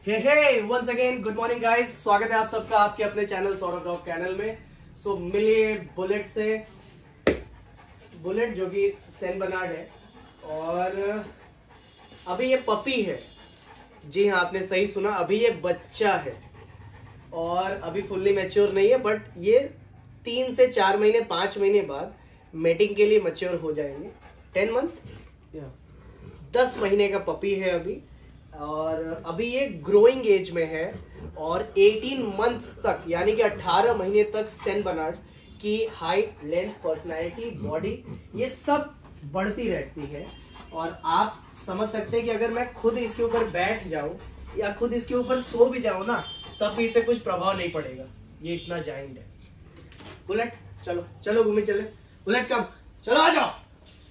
हे once again good morning guys, स्वागत है आप सबका आपके अपने चैनल सौरभ डॉग चैनल में। सो मिलिए बुलेट से, बुलेट जो कि सेन बर्नार्ड है और अभी ये पपी है। जी हाँ, आपने सही सुना, अभी ये बच्चा है और अभी फुल्ली मैच्योर नहीं है, बट ये 3 से 4 महीने 5 महीने बाद मेटिंग के लिए मैच्योर हो जाएंगे। 10 मंथ या 10 महीने का पपी है अभी, और अभी ये ग्रोइंग एज में है और 18 मंथ्स तक यानी कि 18 महीने तक सेन बर्नार्ड की हाइट, लेंथ, पर्सनैलिटी, बॉडी ये सब बढ़ती रहती है। और आप समझ सकते हैं कि अगर मैं खुद इसके ऊपर बैठ जाऊं या खुद इसके ऊपर सो भी जाऊं ना, तब भी इसे कुछ प्रभाव नहीं पड़ेगा, ये इतना जाइंट है। बुलेट चलो चलो घूमे चले, बुलेट कम, चलो आ जाओ।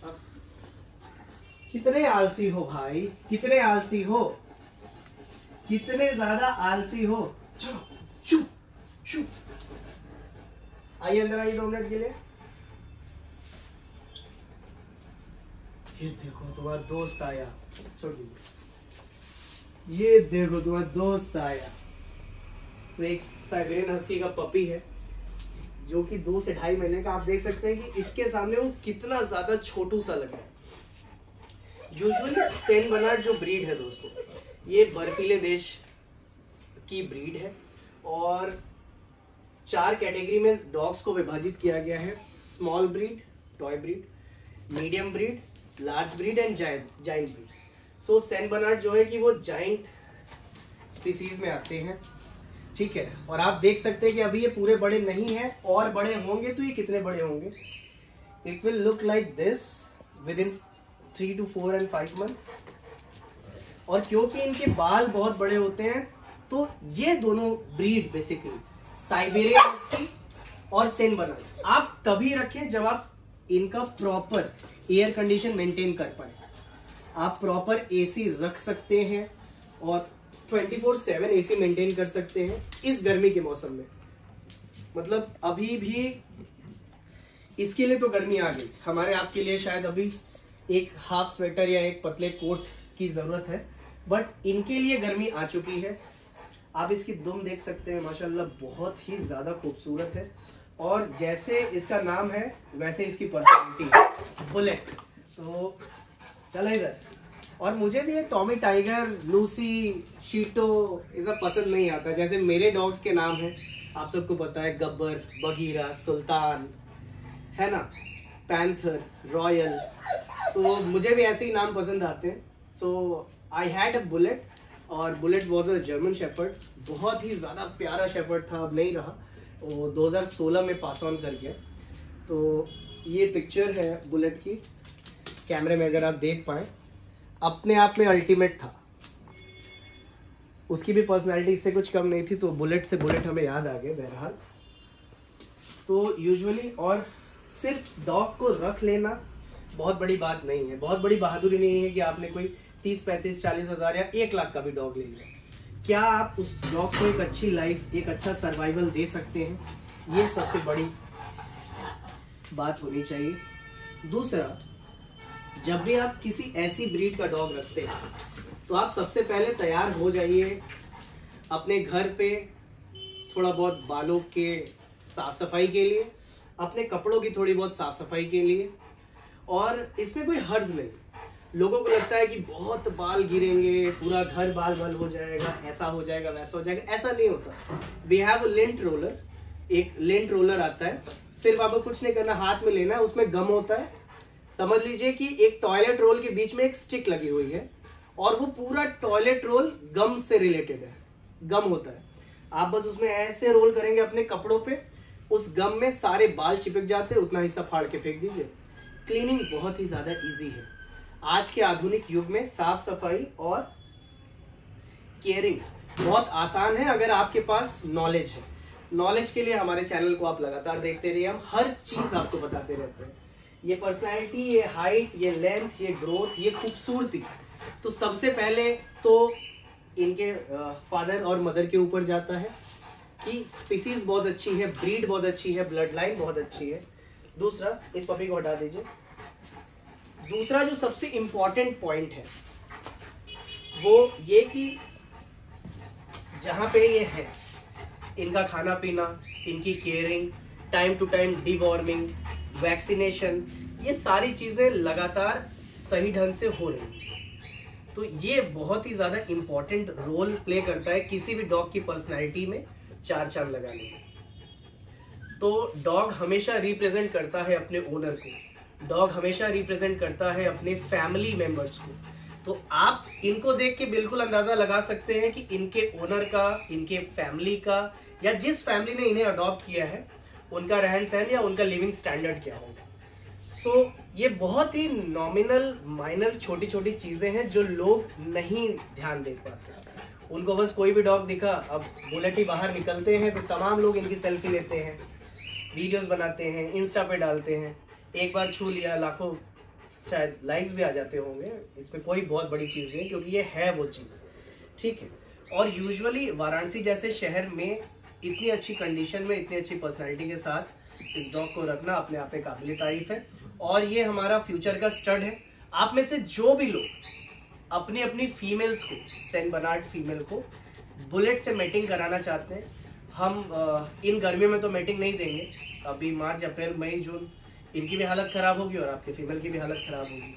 कितने आलसी हो भाई, कितने आलसी हो, कितने ज्यादा आलसी हो। चलो शू शू, आइए अंदर आइए 2 मिनट के लिए। ये देखो तुम्हारा दोस्त आया, छोड़ दीजिए। ये देखो तुम्हारा दोस्त आया। तो एक साइबेरियन हस्की का पपी है जो कि 2 से 2.5 महीने का। आप देख सकते हैं कि इसके सामने वो कितना ज्यादा छोटू सा लग रहा है। यूजुअली सेन बर्नार्ड जो ब्रीड है दोस्तों, ये बर्फीले देश की ब्रीड है और 4 कैटेगरी में डॉग्स को विभाजित किया गया है। Small breed, toy breed, medium breed, large breed and giant breed. So Saint Bernard जो है कि वो जायंट स्पीसीज में आते हैं, ठीक है। और आप देख सकते हैं कि अभी ये पूरे बड़े नहीं हैं, और बड़े होंगे तो ये कितने बड़े होंगे। It will look like this within 3 to 4 and 5 month. और क्योंकि इनके बाल बहुत बड़े होते हैं तो ये दोनों ब्रीड बेसिकली साइबेरियन हस्की और सेन बर्नार्ड आप तभी रखें जब आप इनका प्रॉपर एयर कंडीशन मेंटेन कर पाए। आप प्रॉपर एसी रख सकते हैं और 24/7 एसी मेंटेन कर सकते हैं इस गर्मी के मौसम में। मतलब अभी भी इसके लिए तो गर्मी आ गई, हमारे आपके लिए शायद अभी एक हाफ स्वेटर या एक पतले कोट की जरूरत है, बट इनके लिए गर्मी आ चुकी है। आप इसकी दुम देख सकते हैं, माशाल्लाह बहुत ही ज्यादा खूबसूरत है और जैसे इसका नाम है वैसे इसकी पर्सनैलिटी है, बुलेट। तो चला इधर। और मुझे भी ये टॉमी टाइगर, लूसी, शीटो ये सब पसंद नहीं आता। जैसे मेरे डॉग्स के नाम हैं, आप सबको पता है, गब्बर, बगीरा, सुल्तान, है ना, पैंथर, रॉयल। तो मुझे भी ऐसे ही नाम पसंद आते हैं। So I had a bullet और bullet was a German shepherd. बहुत ही ज़्यादा प्यारा शेफर्ड था, अब नहीं रहा, वो 2016 में पास ऑन कर गया। तो ये पिक्चर है बुलेट की, कैमरे में अगर आप देख पाए, अपने आप में अल्टीमेट था। उसकी भी पर्सनैलिटी इससे कुछ कम नहीं थी, तो बुलेट से बुलेट हमें याद आ गए बहरहाल। तो यूजुअली और सिर्फ डॉग को रख लेना बहुत बड़ी बात नहीं है, बहुत बड़ी बहादुरी नहीं है कि आपने कोई 30, 35, 40 हज़ार या 1 लाख का भी डॉग ले लिया। क्या आप उस डॉग को एक अच्छी लाइफ, एक अच्छा सर्वाइवल दे सकते हैं, ये सबसे बड़ी बात होनी चाहिए। दूसरा, जब भी आप किसी ऐसी ब्रीड का डॉग रखते हैं तो आप सबसे पहले तैयार हो जाइए अपने घर पे थोड़ा बहुत बालों के साफ सफाई के लिए, अपने कपड़ों की थोड़ी बहुत साफ सफाई के लिए। और इसमें कोई हर्ज नहीं। लोगों को लगता है कि बहुत बाल गिरेंगे, पूरा घर बाल बाल हो जाएगा, ऐसा हो जाएगा, वैसा हो जाएगा। ऐसा नहीं होता। We have a lint roller, एक लेंट रोलर आता है, सिर्फ आपको कुछ नहीं करना, हाथ में लेना है, उसमें गम होता है। समझ लीजिए कि एक टॉयलेट रोल के बीच में एक स्टिक लगी हुई है और वो पूरा टॉयलेट रोल गम से रिलेटेड है, गम होता है। आप बस उसमें ऐसे रोल करेंगे अपने कपड़ों पे, उस गम में सारे बाल चिपक जाते हैं, उतना हिस्सा फाड़ के फेंक दीजिए। क्लीनिंग बहुत ही ज्यादा इजी है। आज के आधुनिक युग में साफ सफाई और केयरिंग बहुत आसान है अगर आपके पास नॉलेज है। नॉलेज के लिए हमारे चैनल को आप लगातार देखते रहिए, हम हर चीज आपको बताते रहते हैं। ये पर्सनैलिटी, ये हाइट, ये लेंथ, ये ग्रोथ, ये खूबसूरती, तो सबसे पहले तो इनके फादर और मदर के ऊपर जाता है कि स्पीसीज बहुत अच्छी है, ब्रीड बहुत अच्छी है, ब्लड लाइन बहुत अच्छी है। दूसरा, इस पपी को हटा दीजिए। दूसरा जो सबसे इंपॉर्टेंट पॉइंट है वो ये कि जहाँ पे ये है, इनका खाना पीना, इनकी caring, time to time deworming, vaccination, ये सारी चीज़ें लगातार सही ढंग से हो रही हैं। तो ये बहुत ही ज़्यादा इम्पॉर्टेंट रोल प्ले करता है किसी भी डॉग की पर्सनैलिटी में चार चांद लगाने में। तो डॉग हमेशा रिप्रेजेंट करता है अपने ओनर को, डॉग हमेशा रिप्रेजेंट करता है अपने फैमिली मेंबर्स को। तो आप इनको देख के बिल्कुल अंदाजा लगा सकते हैं कि इनके ओनर का, इनके फैमिली का, या जिस फैमिली ने इन्हें अडॉप्ट किया है उनका रहन सहन या उनका लिविंग स्टैंडर्ड क्या होगा। सो ये बहुत ही नॉमिनल माइनर छोटी छोटी चीजें हैं जो लोग नहीं ध्यान दे पाते। उनको बस कोई भी डॉग दिखा, अब बुलेट ही बाहर निकलते हैं तो तमाम लोग इनकी सेल्फी लेते हैं, वीडियोस बनाते हैं, इंस्टा पे डालते हैं। एक बार छू लिया, लाखों शायद लाइक्स भी आ जाते होंगे। इसमें कोई बहुत बड़ी चीज़ नहीं है क्योंकि ये है वो चीज़, ठीक है। और यूजुअली वाराणसी जैसे शहर में इतनी अच्छी कंडीशन में, इतनी अच्छी पर्सनैलिटी के साथ इस डॉग को रखना अपने आप में काबिल तारीफ है। और ये हमारा फ्यूचर का स्टड है। आप में से जो भी लोग अपनी अपनी फीमेल्स को, सेंट बर्नार्ड फीमेल को बुलेट से मेटिंग कराना चाहते हैं, हम इन गर्मियों में तो मेटिंग नहीं देंगे। अभी मार्च, अप्रैल, मई, जून इनकी भी हालत ख़राब होगी और आपके फीमेल की भी हालत ख़राब होगी।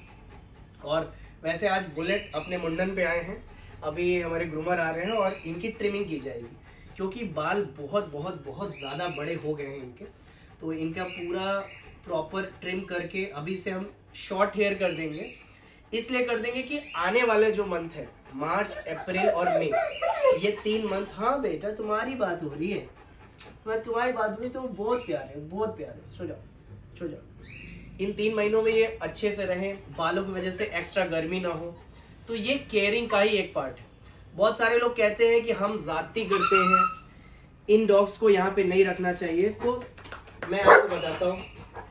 और वैसे आज बुलेट अपने मुंडन पे आए हैं, अभी हमारे ग्रूमर आ रहे हैं और इनकी ट्रिमिंग की जाएगी क्योंकि बाल बहुत बहुत बहुत ज़्यादा बड़े हो गए हैं इनके। तो इनका पूरा प्रॉपर ट्रिम करके अभी से हम शॉर्ट हेयर कर देंगे। इसलिए कर देंगे कि आने वाले जो मंथ है, मार्च, अप्रैल और मई, ये 3 मंथ। हाँ बेटा तुम्हारी बात हो रही है, तुम्हारी बात हो रही है, तो बहुत प्यारे, बहुत प्यारे। सो जाओ, सो जाओ। इन 3 महीनों में ये अच्छे से रहें, बालों की वजह से एक्स्ट्रा गर्मी ना हो। तो ये केयरिंग का ही एक पार्ट है। बहुत सारे लोग कहते हैं कि हम ज्यादती करते हैं, इन डॉग्स को यहाँ पे नहीं रखना चाहिए। तो मैं आपको बताता हूँ,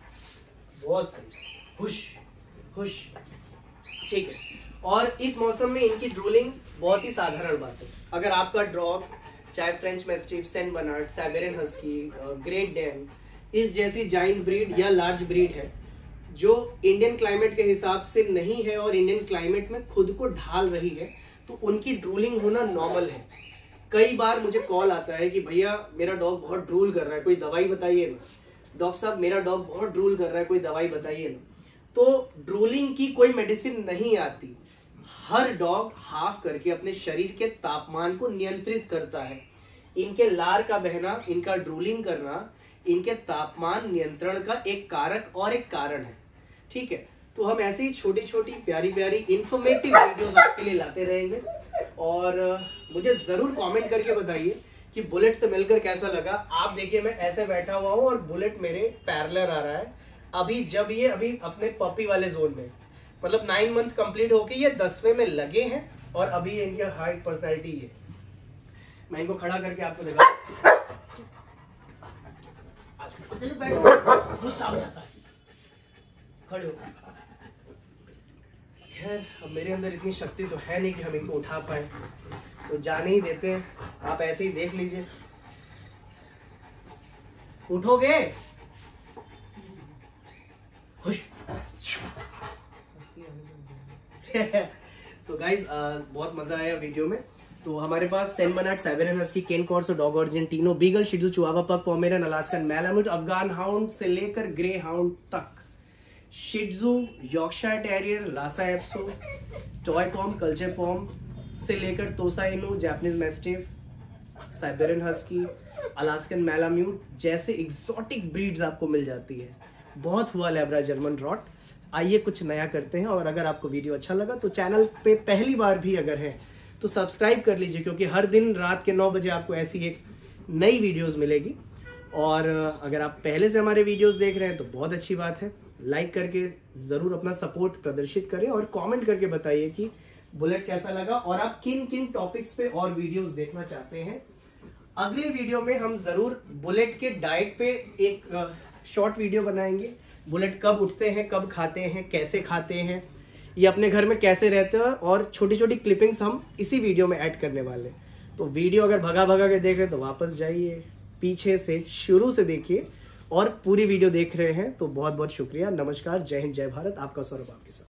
बहुत सही, खुश खुश, ठीक है। और इस मौसम में इनकी ड्रूलिंग बहुत ही साधारण बात है। अगर आपका डॉग चाहे French mastiff, Saint Bernard, Siberian husky, great Dane, इस जैसी जाइंट ब्रीड या लार्ज ब्रीड है जो इंडियन क्लाइमेट के हिसाब से नहीं है और इंडियन क्लाइमेट में खुद को ढाल रही है, तो उनकी ड्रूलिंग होना नॉर्मल है। कई बार मुझे कॉल आता है कि भैया मेरा डॉग बहुत ड्रूल कर रहा है, कोई दवाई बताइए ना। डॉक्टर साहब मेरा डॉग बहुत ड्रूल कर रहा है, कोई दवाई बताइए ना। तो ड्रूलिंग की कोई मेडिसिन नहीं आती। हर डॉग हाफ करके अपने शरीर के तापमान को नियंत्रित करता है। इनके लार का बहना, इनका ड्रूलिंग करना इनके तापमान नियंत्रण का एक कारक और एक कारण है, ठीक है। तो हम ऐसे ही छोटी छोटी प्यारी प्यारी इंफॉर्मेटिव वीडियोस आपके लिए लाते रहेंगे। और मुझे जरूर कमेंट करके बताइए कि बुलेट से मिलकर कैसा लगा। आप देखिए मैं ऐसे बैठा हुआ हूँ और बुलेट मेरे पैरेलल आ रहा है। अभी जब ये अभी अपने पपी वाले जोन में, मतलब 9 मंथ कंप्लीट होके ये 10वें में लगे हैं और अभी ये इनके हाइट पर्सनैलिटी है। मैं इनको खड़ा करके आपको दिखा, गुस्सा हो जाता है, खड़े हो। खैर अब मेरे अंदर इतनी शक्ति तो है नहीं कि हम इनको उठा पाए, तो जाने ही देते हैं। आप ऐसे ही देख लीजिए, उठोगे खुश। तो गाइज बहुत मजा आया वीडियो में। तो हमारे पास Saint Bernard, Siberian husky, cane corso, dog Argentino, beagle, शिजू, chihuahua, pug, Pomeranian, Alaskan malamute, Afghan hound से लेकर ग्रे हाउंड तक, shih tzu, Yorkshire terrier, Lhasa Apso, toy pom, culture pom से लेकर Tosa Inu, Japanese mastiff, Siberian husky, Alaskan malamute जैसे exotic breeds आपको मिल जाती है। बहुत हुआ लैब्रा जर्मन रॉट। आइए कुछ नया करते हैं। और अगर आपको वीडियो अच्छा लगा तो चैनल पे पहली बार भी अगर है तो सब्सक्राइब कर लीजिए, क्योंकि हर दिन रात के 9 बजे आपको ऐसी एक नई वीडियोस मिलेगी। और अगर आप पहले से हमारे वीडियोस देख रहे हैं तो बहुत अच्छी बात है। लाइक करके ज़रूर अपना सपोर्ट प्रदर्शित करें और कमेंट करके बताइए कि बुलेट कैसा लगा और आप किन किन टॉपिक्स पे और वीडियोस देखना चाहते हैं। अगली वीडियो में हम ज़रूर बुलेट के डाइट पे एक शॉर्ट वीडियो बनाएंगे। बुलेट कब उठते हैं, कब खाते हैं, कैसे खाते हैं, ये अपने घर में कैसे रहते हैं, और छोटी छोटी क्लिपिंग्स हम इसी वीडियो में ऐड करने वाले हैं। तो वीडियो अगर भगा भगा के देख रहे हैं तो वापस जाइए, पीछे से शुरू से देखिए और पूरी वीडियो देख रहे हैं तो बहुत बहुत शुक्रिया। नमस्कार, जय हिंद, जय भारत। आपका सौरभ आपके साथ।